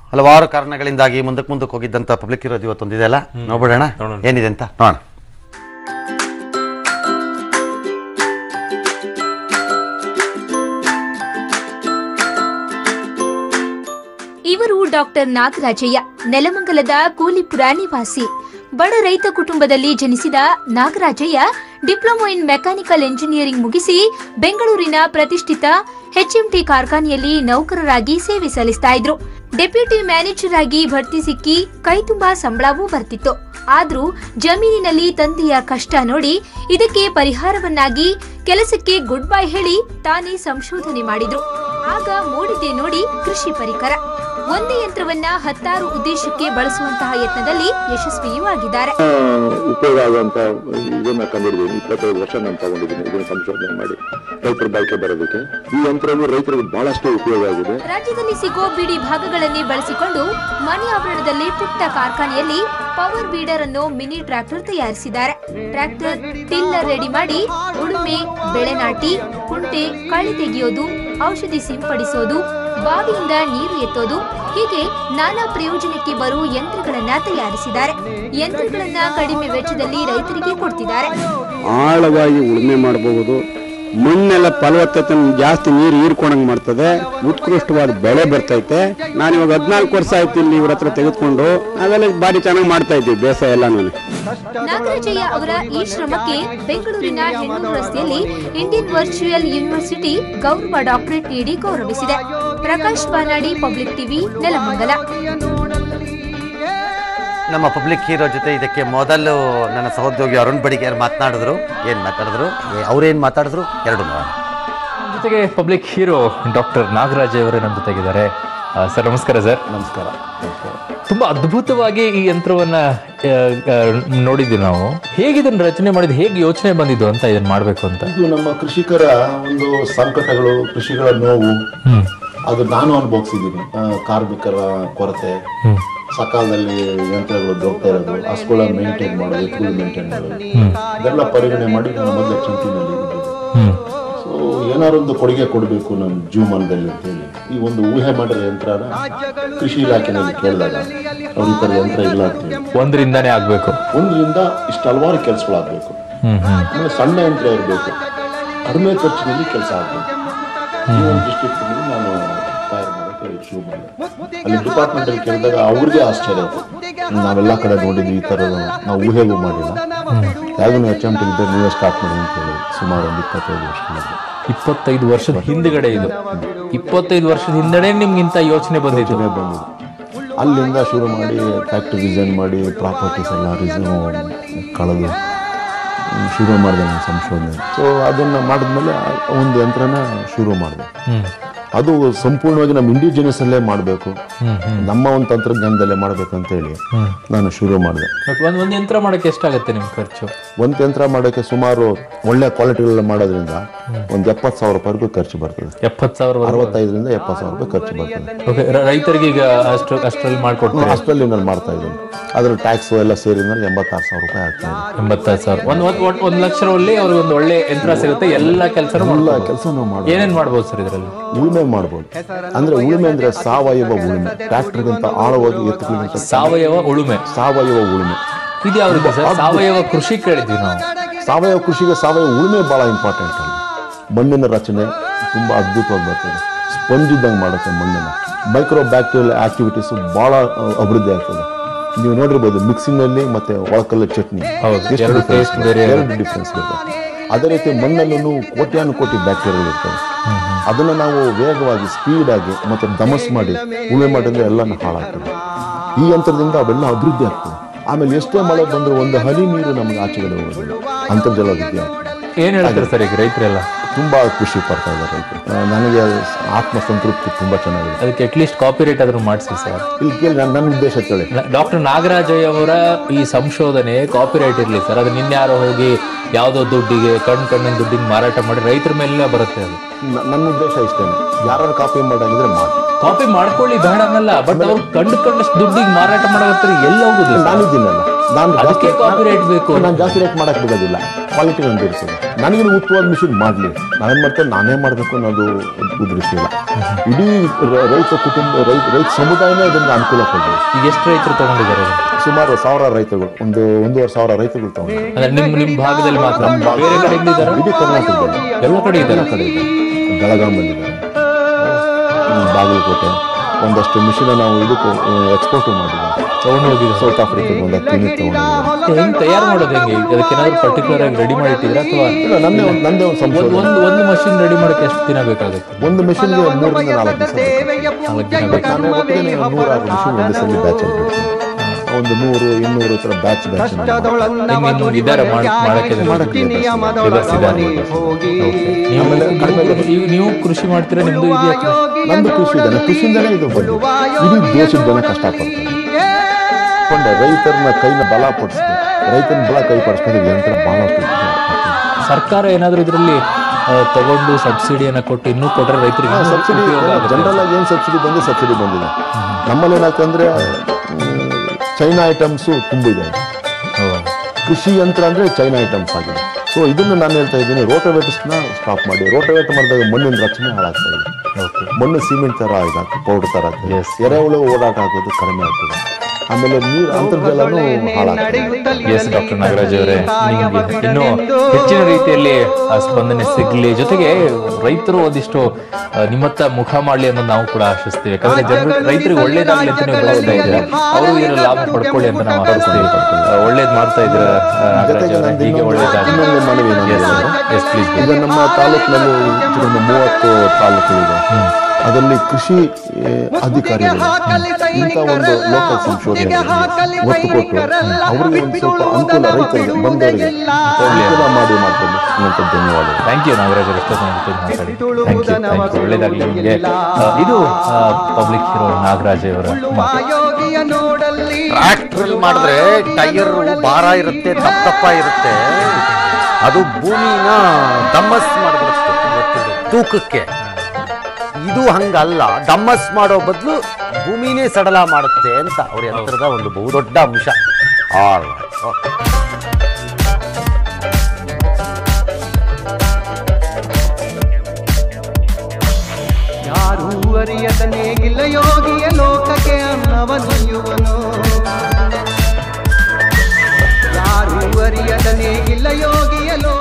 ಹಲವಾರು ಕಾರಣಗಳಿಂದಾಗಿ ಮುಂದಕ್ಕೆ ಹೋಗಿದ್ದಂಥ ಪಬ್ಲಿಕ್ ಇರೋದು ಇವತ್ತೊಂದಿದೆ ಅಲ್ಲ, ನೋಡ್ಬಿಡೋಣ ಏನಿದೆ ಅಂತ ನೋಡೋಣ. ಇವರು ಡಾಕ್ಟರ್ ನಾಗರಾಜಯ್ಯ, ನೆಲಮಂಗಲದ ಕೂಲಿಪುರ ನಿವಾಸಿ. ಬಡ ರೈತ ಕುಟುಂಬದಲ್ಲಿ ಜನಿಸಿದ Nagarajaiah diploma in mechanical engineering ಮುಗಿಸಿ ಬೆಂಗಳೂರಿನ ಪ್ರತಿಷ್ಠಿತ HMT ಕಾರ್ಖಾನೆಯಲ್ಲಿ ನೌಕರರಾಗಿ ಸೇವೆ ಸಲ್ಲಿಸ್ತಾ ಇದ್ರು. ಡೆಪ್ಯೂಟಿ ಮ್ಯಾನೇಜರ್ ಆಗಿ ಬಡ್ತಿ ಸಿಕ್ಕಿ ಕೈ ತುಂಬಾ ಸಂಬಳವೂ ಬರ್ತಿತ್ತು. ಆದ್ರೂ ಜಮೀನಿನಲ್ಲಿ ತಂದೆಯ ಕಷ್ಟ ನೋಡಿ ಇದಕ್ಕೆ ಪರಿಹಾರವನ್ನಾಗಿ ಕೆಲಸಕ್ಕೆ ಗುಡ್ ಬೈ ಹೇಳಿ ತಾನೇ ಸಂಶೋಧನೆ ಮಾಡಿದ್ರು. ಆಗ ಮೂಡಿದ್ದೆ ನೋಡಿ ಕೃಷಿ ಪರಿಕರ. ಒಂದೇ ಯಂತ್ರವನ್ನ 10 ಉದ್ದೇಶಕ್ಕೆ ಬಳಸುವಂತಹ ಯತ್ನದಲ್ಲಿ ಯಶಸ್ವಿಯೂ ಆಗಿದ್ದಾರೆ. ಉಪಯೋಗ ಆಗುವಂತ ಇದನ್ನ ಕಂಡಿದ್ದೀನಿ. 25 ವರ್ಷ ನಾನು ತಗೊಂಡಿದ್ದೀನಿ ಇದನ್ನ ಸಂಶೋಧನೆ ಮಾಡಿ ರೈತರ ಬಾಳಿಕೆ ಬರೋದಕ್ಕೆ. ಈ ಯಂತ್ರವು ರೈತರಿಗೆ ಬಹಳಷ್ಟು ಉಪಯೋಗ ಆಗಿದೆ. ರಾಜ್ಯದಲ್ಲಿ ಸಿಗೋ ಬಿಡಿ ಭಾಗಗಳನ್ನೇ ಬಳಸಿಕೊಂಡು ಮನೆ ಆವರಣದಲ್ಲಿ ಪುಟ್ಟ ಕಾರ್ಖಾನೆಯಲ್ಲಿ ಪವರ್ ಬೀಡರ್ ಅನ್ನು ಮಿನಿ ಟ್ರ್ಯಾಕ್ಟರ್ ತಯಾರಿಸಿದ್ದಾರೆ. ಟ್ರ್ಯಾಕ್ಟರ್ ಟಿಲ್ಲರ್ ರೆಡಿ ಮಾಡಿ ಉಳುಮೆ, ಬೆಳೆ ನಾಟಿ, ಕುಂಟೆ, ಕಳೆ ತೆಗೆಯೋದು, ಔಷಧಿ ಸಿಂಪಡಿಸೋದು, ಬಾವಿಯಿಂದ ನೀರು ಎತ್ತೋದು, ಹೀಗೆ ನಾನಾ ಪ್ರಯೋಜನಕ್ಕೆ ಬರುವ ಯಂತ್ರಗಳನ್ನ ತಯಾರಿಸಿದ್ದಾರೆ. ಯಂತ್ರಗಳನ್ನ ಕಡಿಮೆ ವೆಚ್ಚದಲ್ಲಿ ರೈತರಿಗೆ ಕೊಡ್ತಿದ್ದಾರೆ. ಆಳವಾಗಿ ಉಳುಮೆ ಮಾಡಬಹುದು, ಮಣ್ಣೆಲ್ಲ ಫಲವತ್ತತೆ ಜಾಸ್ತಿ ನೀರು ಹೀರ್ಕೊಂಡಂಗ್ ಮಾಡ್ತದೆ, ಉತ್ಕೃಷ್ಟವಾದ ಬೆಳೆ ಬರ್ತೈತೆ. ನಾನು ಇವಾಗ 14 ವರ್ಷ ಆಯ್ತು ಇಲ್ಲಿ ಇವ್ರ ಹತ್ರ ತೆಗೆದುಕೊಂಡು, ನಾವೆಲ್ಲ ಬಾರಿ ಚೆನ್ನಾಗಿ ಮಾಡ್ತಾ ಇದ್ದೀವಿ ಬೇಸಾಯ ಎಲ್ಲ. ನಾನು ನಾಗರಾಜಯ್ಯ ಅವರ ಈ ಶ್ರಮಕ್ಕೆ ಬೆಂಗಳೂರಿನ ಹೆಣ್ಣೂರು ರಸ್ತೆಯಲ್ಲಿ ಇಂಡಿಯನ್ ವರ್ಚುವಲ್ ಯೂನಿವರ್ಸಿಟಿ ಗೌರವ ಡಾಕ್ಟರೇಟ್ ನೀಡಿ ಗೌರವಿಸಿದೆ. Prakash Banadi, public TV, Nelamangala. ನಮ್ಮ ಪಬ್ಲಿಕ್ ಹೀರೋ ಜೊತೆ ಇದಕ್ಕೆ ಮೊದಲು ನನ್ನ ಸಹೋದ್ಯೋಗಿ ಅರುಣ್ ಬಡಿಗೇರ್ ಮಾತನಾಡಿದ್ರು. ಏನು ಮಾತಾಡಿದ್ರು, ಅವ್ರೇನು ಮಾತಾಡಿದ್ರು, ಎರಡು ನೋಡೋಣ. ಜೊತೆಗೆ ಪಬ್ಲಿಕ್ ಹೀರೋ ಡಾಕ್ಟರ್ ನಾಗರಾಜಯ್ಯ ಅವರೇ ನಮ್ಮ ಜೊತೆಗಿದ್ದಾರೆ. ಸರ್ ನಮಸ್ಕಾರ. ಸರ್ ನಮಸ್ಕಾರ. ತುಂಬಾ ಅದ್ಭುತವಾಗಿ ಈ ಯಂತ್ರವನ್ನ ನೋಡಿದ್ವಿ ನಾವು. ಹೇಗೆ ಇದನ್ನ ರಚನೆ ಮಾಡಿದ್ದು, ಹೇಗೆ ಯೋಚನೆ ಬಂದಿದ್ದು ಅಂತ ಇದನ್ನ ಮಾಡ್ಬೇಕು ಅಂತ? ಇದು ನಮ್ಮ ಕೃಷಿಕರ ಒಂದು ಸಂಕಟಗಳು, ಕೃಷಿಗಳ ನೋವು, ಅದು ನಾನು ಅನುಭವಿಸಿದ್ದೀನಿ. ಕಾರ್ಮಿಕರ ಕೊರತೆ, ಸಕಾಲದಲ್ಲಿ ಯಂತ್ರಗಳು ದೊಡ್ತಾ ಇರೋದು, ಹಸುಗಳ ಮೇಂಟೈನ್ ಮಾಡೋದು, ಎತ್ತುಗಳು ಮೇಂಟೈನ್ ಮಾಡೋದು, ಇದೆಲ್ಲ ಪರಿಗಣನೆ ಮಾಡಿ ನಾನು ಮೊದಲು HMTನಲ್ಲಿ ಇದ್ದಿದ್ದು. ಸೊ ಏನಾದ್ರು ಒಂದು ಕೊಡುಗೆ ಕೊಡಬೇಕು ನಮ್ಮ ಜೀವಮಾನದಲ್ಲಿ ಅಂತೇಳಿ ಈ ಒಂದು ಊಹೆ ಮಾಡಿರೋ ಯಂತ್ರನ ಕೃಷಿ ಇಲಾಖೆನಲ್ಲಿ ಕೇಳಿದಾಗ ಅವ್ರ ಈ ಥರ ಯಂತ್ರ ಇಲ್ಲ ಅಂತೇಳಿ. ಒಂದರಿಂದಾನೇ ಆಗ್ಬೇಕು, ಒಂದರಿಂದ ಇಷ್ಟು ಹಲವಾರು ಕೆಲಸಗಳಾಗಬೇಕು, ಆಮೇಲೆ ಸಣ್ಣ ಯಂತ್ರ ಇರಬೇಕು, ಕಡಿಮೆ ಖರ್ಚಿನಲ್ಲಿ ಕೆಲಸ ಆಗಬೇಕು. ಈ ಒಂದು ದೃಷ್ಟಿಕೋನದಲ್ಲಿ ನಾನು ತಯಾರು ಮಾಡೋಕ್ಕೆ ಶುರು ಮಾಡಿದೆ. ಅಲ್ಲಿ ಡಿಪಾರ್ಟ್ಮೆಂಟಲ್ಲಿ ಕೇಳಿದಾಗ ಅವ್ರಿಗೆ ಆಶ್ಚರ್ಯ ಆಯಿತು. ನಾವೆಲ್ಲ ಕಡೆ ನೋಡಿದ್ವಿ, ಈ ಥರ ನಾವು ಊಹೆಗೂ ಮಾಡಿಲ್ಲ, ಯಾವಾಗೂ HMT ಇದ್ದರೆ ನೀವೇ ಸ್ಟಾರ್ಟ್ ಮಾಡಿ ಅಂತ ಹೇಳಿ ಸುಮಾರು ಒಂದು 25 ವರ್ಷ. 25 ವರ್ಷದ ಹಿಂದ್ಗಡೆ ಇದು. 25 ವರ್ಷದ ಹಿಂದೆಡೆ ನಿಮ್ಗಿಂತ ಯೋಚನೆ ಬಂದಿದೆ. ಅಲ್ಲಿಂದ ಶುರು ಮಾಡಿ ಫ್ಯಾಕ್ಟ್ರಿ ಡಿಸೈನ್ ಮಾಡಿ ಪ್ರಾಪರ್ಟೀಸ್ ಎಲ್ಲ ರಿಸ್ಯೂ ಕಳೆದು ಶುರು ಮಾಡಿದೆ ನಾನು ಸಂಶೋಧನೆ. ಸೊ ಅದನ್ನು ಮಾಡಿದ್ಮೇಲೆ ಒಂದು ಯಂತ್ರನ ಶುರು ಮಾಡಿದೆ. ಅದು ಸಂಪೂರ್ಣವಾಗಿ ನಮ್ಮ ಇಂಡಿಜಿನಿಯಸ್ ಅಲ್ಲೇ ಮಾಡಬೇಕು, ನಮ್ಮ ಒಂದು ತಂತ್ರಜ್ಞಾನದಲ್ಲೇ ಮಾಡಬೇಕು ಅಂತ ಹೇಳಿ ನಾನು ಶುರು ಮಾಡಿದೆ. ಒಂದು ಯಂತ್ರ ಮಾಡೋಕ್ಕೆ ಎಷ್ಟಾಗುತ್ತೆ ನಿಮ್ಮ ಖರ್ಚು? ಒಂದು ಯಂತ್ರ ಮಾಡೋಕ್ಕೆ ಸುಮಾರು ಒಳ್ಳೆ ಕ್ವಾಲಿಟಿಗಳೆಲ್ಲ ಮಾಡೋದ್ರಿಂದ ಒಂದು 70,000 ರೂಪಾಯಿಗೂ ಖರ್ಚು ಬರ್ತದೆ. 70,000, 65,000ರಿಂದ 70,000 ರೂಪಾಯಿ ಖರ್ಚು ಬರ್ತದೆ. ರೈತರಿಗೆ ಈಗ ಅಷ್ಟರಲ್ಲಿ ಮಾಡ್ಕೊಡ್ತಾರೆ. ಅಷ್ಟರಲ್ಲಿ ನಾನು ಮಾಡ್ತಾ ಇದ್ದೀನಿ. ಅದ್ರ ಟ್ಯಾಕ್ಸ್ ಎಲ್ಲ ಸೇರಿ 86,000 ರೂಪಾಯಿ ಆಗ್ತದೆ. 86,000. 1 ಲಕ್ಷದಲ್ಲಿ ಅವ್ರಿಗೆ ಒಂದು ಒಳ್ಳೆ ಯಂತ್ರ ಸಿಗುತ್ತೆ. ಎಲ್ಲ ಕೆಲಸ ಮಾಡ್ಬೋದು. ಏನೇನ್ ಮಾಡ್ಬೋದು ಸರ್ ಇದರಲ್ಲಿ? ಉಳುಮೆ ಮಾಡ್ಬೋದು. ಅಂದ್ರೆ ಉಳುಮೆ ಅಂದ್ರೆ ಸಾವಯವ ಉಳುಮೆ, ಟ್ರ್ಯಾಕ್ಟರ್ಗಿಂತ ಆಳವಾಗಿ ಎತ್ತುಗಳಿಗಿಂತ ಸಾವಯವ ಉಳುಮೆ. ಇದು ಯಾವ್ದು ಸರ್? ಸಾವಯವ ಕೃಷಿ ಕೇಳಿದ್ವಿ ನಾವು. ಸಾವಯವ ಕೃಷಿಗೆ ಸಾವಯವ ಉಳುಮೆ ಬಹಳ ಇಂಪಾರ್ಟೆಂಟ್. ಅಲ್ಲಿ ಮಣ್ಣಿನ ರಚನೆ ತುಂಬಾ ಅದ್ಭುತವಾಗಿ ಬರ್ತದೆ, ಸ್ಪಂಜ್ ಇದ್ದಂಗೆ ಮಾಡುತ್ತೆ ಮಣ್ಣನ್ನು. ಮೈಕ್ರೋ ಬ್ಯಾಕ್ಟೀರಿಯಲ್ ಆಕ್ಟಿವಿಟೀಸ್ ಬಹಳ ಅಭಿವೃದ್ಧಿ ಆಗ್ತದೆ. ನೀವು ನೋಡಿರ್ಬೋದು ಮಿಕ್ಸಿಂಗ್ನಲ್ಲಿ ಮತ್ತೆ ಒಳಕಲ್ಲ ಚಟ್ನಿ ಎರಡು ಡಿಫ್ರೆನ್ಸ್ ಇರ್ತದೆ. ಅದೇ ರೀತಿ ಮಣ್ಣಲ್ಲೂ ಕೋಟಿ ಬ್ಯಾಕ್ಟೀರಿಯಾಗಳು ಇರ್ತವೆ. ಅದನ್ನು ನಾವು ವೇಗವಾಗಿ ಸ್ಪೀಡಾಗಿ ಮತ್ತೆ ದಮಸ್ ಮಾಡಿ ಉಳುಮೆ ಮಾಡಿದ್ರೆ ಎಲ್ಲನೂ ಹಾಳಾಗ್ತದೆ. ಈ ಯಂತ್ರದಿಂದ ಅವೆಲ್ಲ ಅಭಿವೃದ್ಧಿ ಆಗ್ತದೆ. ಆಮೇಲೆ ಎಷ್ಟೇ ಮಳೆ ಬಂದರೂ ಒಂದು ಹನಿ ನೀರು ನಮಗೆ ಆಚೆಗಡೆ ಹೋಗೋದಿಲ್ಲ, ಅಂತರ್ಜಲ ವೃದ್ಧಿ ಆಗ್ತದೆ. ಏನು ಹೇಳ್ತಾರೆ ಸರ್ ಈಗ ರೈತರೆಲ್ಲ? ತುಂಬಾ ಖುಷಿ ಪಡ್ತಾ ಇದ್ದಾರೆ ರೈತರು. ನನಗೆ ಆತ್ಮಸಂತೃಪ್ತಿ ತುಂಬಾ ಚೆನ್ನಾಗಿದೆ. ಅದಕ್ಕೆ ಅಟ್ಲೀಸ್ಟ್ ಕಾಪಿರೈಟ್ ಆದ್ರೂ ಮಾಡಿಸಿ ಸರ್. ಇಲ್ಲಿ ಕೇಳಿ ನನ್ನ ಉದ್ದೇಶ ಕೇಳಿ. ಡಾಕ್ಟರ್ ನಾಗರಾಜಯ್ಯ ಅವರ ಈ ಸಂಶೋಧನೆ ಕಾಪಿರೈಟ್ ಇರಲಿ ಸರ್, ಅದು ನಿನ್ಯಾರೋ ಹೋಗಿ ಯಾವುದೋ ದುಡ್ಡಿಗೆ ಕಣ್ಣಿನ ದುಡ್ಡಿಗೆ ಮಾರಾಟ ಮಾಡಿ ರೈತರ ಮೇಲೆ ಬರುತ್ತೆ. ಅದು ನನ್ನ ಉದ್ದೇಶ ಇಷ್ಟೇನೆ. ಯಾರು ಕಾಪಿ ಮಾಡಾಗಿದ್ರೆ ಮಾಡಿ, ಕಾಪಿ ಮಾಡ್ಕೊಳ್ಳಿ ಬೇಡ ಅನ್ನಲ್ಲ, ಬಟ್ ಅವ್ರು ಕಂಡಷ್ಟು ದುಡ್ಡಿಗೆ ಮಾರಾಟ ಮಾಡೋ ಎಲ್ಲ ಹೋಗುದಿಲ್ಲ. ನಾನಿದ್ದೀನಲ್ಲ, ನಾನು ಅದಕ್ಕೆ ಕಾಪಿರೈಟ್ ಬೇಕು. ನಾನು ಜಾಸ್ತಿ ರೇಟ್ ಮಾಡಕ್ ಬಿಡೋದಿಲ್ಲ. ಕ್ವಾಲಿಟಿ ಒಂದು ಇರ್ತದೆ. ನನಗೆ ಉತ್ತಮವಾದ ಮಿಷಿನ್ ಮಾಡಲಿ, ನಾವೇನು ಮಾಡ್ತೇವೆ ನಾನೇ ಮಾಡಬೇಕು ಅನ್ನೋದು ಉದ್ದೇಶ ಇಲ್ಲ. ಇಡೀ ರೈತ ಕುಟುಂಬ ರೈತ ಸಮುದಾಯನೇ ಇದರಿಂದ ಅನುಕೂಲ ಪಡ್ಬೋದು. ಈಗ ಎಷ್ಟು ರೈತರು ತಗೊಂಡಿದ್ದಾರೆ? ಸುಮಾರು 1000 ರೈತಗಳು, 1,500 ರೈತಗಳು ತಗೊಂಡಿದ್ದಾರೆ. ನಿಮ್ಮ ಭಾಗದಲ್ಲಿ ಮಾತ್ರ? ಬೇರೆ ಕಡೆ ಇಡೀ ಕರ್ನಾಟಕದಲ್ಲಿ ಎಲ್ಲ ಕಡೆ ಇದ್ದಾರೆ. ಬೆಳಗಾಮಲ್ಲಿದ್ದಾರೆ, ಬಾಗಲಕೋಟೆ. ಒಂದಷ್ಟು ಮಿಷಿನ್ ನಾವು ಇದಕ್ಕೂ ಎಕ್ಸ್ಪೋರ್ಟ್ ಮಾಡಿದ್ದೀವಿ, ತಗೊಂಡು ಹೋಗಿದ್ದೀವಿ. ಸೌತ್ ಆಫ್ರಿಕಾಗೆ ಒಂದು 10 ಯೂನಿಟ್ ತಗೊಂಡಿದ್ದೀವಿ. ಹೆಂಗೆ ತಯಾರು ಮಾಡೋದು? ಹೆಂಗೆ ಅದಕ್ಕೇನಾದ್ರು ಪರ್ಟಿಕ್ಯುಲರ್ ಆಗಿ ರೆಡಿ ಮಾಡಿ ಇಟ್ಟಿದ್ರೆ ಅಥವಾ ಇಲ್ಲ, ನಂದೇ ಒಂದು ಸಂಶೋಧನೆ. ಒಂದು ಮಷಿನ್ ರೆಡಿ ಮಾಡೋಕೆ ಎಷ್ಟು ದಿನ ಬೇಕಾಗುತ್ತೆ? ಒಂದು ಮಿಷನ್ಗೆ 3 ರಿಂದ 4 ದಿವಸ ಬೇಕು. ನಾನು ಒಟ್ಟಿಗೆ 106 ಮಿಷಿನ್ ಒಂದೇ ಸಲ ಬ್ಯಾಚ್ ಅಲ್ಲಿ ಬಿಡ್ತೀನಿ. ಒಂದು 100-200 ಥರ ಬ್ಯಾಚ್ ಇದ್ದಾರೆ ಮಾಡಕ್ಕೆ. ನೀವು ಕೃಷಿ ಮಾಡ್ತೀರಾ? ನಿಮ್ದು ಇದೆಯಾ? ನಂದು ಕೃಷಿ ಇದೆ. ಕೃಷಿಯಿಂದಲೇ ಇದು ಬಂದು ಇಡೀ ದೇಶದ ಜನ ಕಷ್ಟಪಡ್ತಾರೆ. ರೈತರನ್ನ ಕೈನ ಬಲಪಡಿಸ್ತಾರೆ, ರೈತನ ಬಲ ಕೈ ಪಡಿಸ್ಕೊಂಡು ಯಂತ್ರ ಬಹಳಷ್ಟು. ಸರ್ಕಾರ ಏನಾದರೂ ಇದರಲ್ಲಿ ತಗೊಂಡು ಸಬ್ಸಿಡಿಯನ್ನು ಕೊಟ್ಟು ಇನ್ನೂ ಕೊಟ್ಟರೆ ರೈತರಿಗೆ ಸಬ್ಸಿಡಿ ಜನರಲ್ ಆಗಿ ಏನು ಸಬ್ಸಿಡಿ ಬಂದಿದೆ. ನಮ್ಮಲ್ಲಿ ಏನಾಗ್ತದೆ ಅಂದರೆ ಚೈನಾ ಐಟಮ್ಸು ತುಂಬ ಇದೆ. ಕೃಷಿ ಯಂತ್ರ ಅಂದರೆ ಚೈನಾ ಐಟಮ್ಸ್ ಆಗಿದೆ. ಸೊ ಇದನ್ನು ನಾನು ಹೇಳ್ತಾ ಇದ್ದೀನಿ, ರೋಟೋವೇಟರ್ಸ್ನ ಸ್ಟಾಪ್ ಮಾಡಿ. ರೋಟೋವೇಟರ್ ಮಾಡಿದಾಗ ಮಣ್ಣಿನ ರಕ್ಷಣೆ ಹಾಳಾಗ್ತಾ ಇದೆ. ಮಣ್ಣು ಸಿಮೆಂಟ್ ಥರ ಇದಾಗ್ತದೆ, ಪೌಡರ್ ಥರ ಆಗ್ತದೆ. ಎರೆಹುಳು ಓಡಾಟ ಆಗೋದು ಕಡಿಮೆ ಆಗ್ತದೆ. ಆಮೇಲೆ ನೀರು ಅಂತರ್ಜಲನೂ ಹಾಳಾಗ್ತದೆ. ಎಸ್ ಡಾಕ್ಟರ್ ನಾಗರಾಜ್ ಅವರೇ, ಇನ್ನೂ ಹೆಚ್ಚಿನ ರೀತಿಯಲ್ಲಿ ಸ್ಪಂದನೆ ಸಿಗಲಿ, ಜೊತೆಗೆ ರೈತರು ಒಂದಿಷ್ಟು ನಿಮ್ಮತ್ತ ಮುಖ ಮಾಡಲಿ ಅನ್ನೋದು ನಾವು ಕೂಡ ಆಶಿಸ್ತೀವಿ. ಯಾಕಂದ್ರೆ ಜನರು ರೈತರಿಗೆ ಒಳ್ಳೇದಾಗ್ಲಿ ಅಂತ ನೀವು ಬೆಳೆಸ್ತಾ ಇದ್ದೀರಾ, ಅವರು ಇದರ ಲಾಭ ಪಡ್ಕೊಳ್ಳಿ ಅಂತ ನಾವು ಆಶಿಸ್ತೀವಿ. ಒಳ್ಳೇದು ಮಾಡ್ತಾ ಇದ್ರ ನಾಗರಾಜ್ ಅವರೇ, ಹೀಗೆ ಒಳ್ಳೇದಾಗಲಿ. ಈಗ ನಮ್ಮ ತಾಲೂಕಿನಲ್ಲಿ 30 ತಾಲೂಕುಗಳಿದೆ. ಅದರಲ್ಲಿ ಕೃಷಿ ಅಧಿಕಾರಿಗಳು ಇಂಥ ಒಂದು ಲೋಕಲ್ ಸಂಶೋಧನೆ ಒತ್ತು ಕೊಟ್ಟು ಅವರಿಗೆ ಒಂದು ಸ್ವಲ್ಪ ಅನುಕೂಲ, ರೈತರಿಗೆ ಬಂದವರಿಗೆ ಅನುಕೂಲ ಮಾಡ್ಕೊಂಡು ಧನ್ಯವಾದ. ಥ್ಯಾಂಕ್ ಯು ನಾಗರಾಜ್ ಅವರೇ, ಮಾತಾಡಿ. ಒಳ್ಳೇದಾಗಲಿ ನಿಮಗೆ. ಇದು ಪಬ್ಲಿಕ್ ಹೀರೋ ನಾಗರಾಜ್ ಅವರ ಟ್ರ್ಯಾಕ್ಟರ್ ಮಾಡಿದ್ರೆ ಟೈರ್ ಭಾರ ಇರುತ್ತೆ, ದಪ್ಪ ಇರುತ್ತೆ. ಅದು ಭೂಮಿನ ದಮ್ಮಸ್ ಮಾಡಿಬಿಡುತ್ತೆ ತೂಕಕ್ಕೆ. ಇದು ಹಂಗಲ್ಲ, ಡಮ್ಮಸ್ ಮಾಡೋ ಬದಲು ಭೂಮಿನೇ ಸಡಲ ಮಾಡುತ್ತೆ ಅಂತ ಅವ್ರ ಯಂತ್ರದ ಒಂದು ಬಹುದೊಡ್ಡ ಅಂಶ. ಯಾರೂ ಅರಿಯದ ನೇಗಿಲ ಯೋಗಿಯ ಲೋಕಕ್ಕೆ ಅನ್ನವನಿಯುವನು. ಯಾರೂ ಅರಿಯದ ನೇಗಿಲ ಯೋಗಿಯ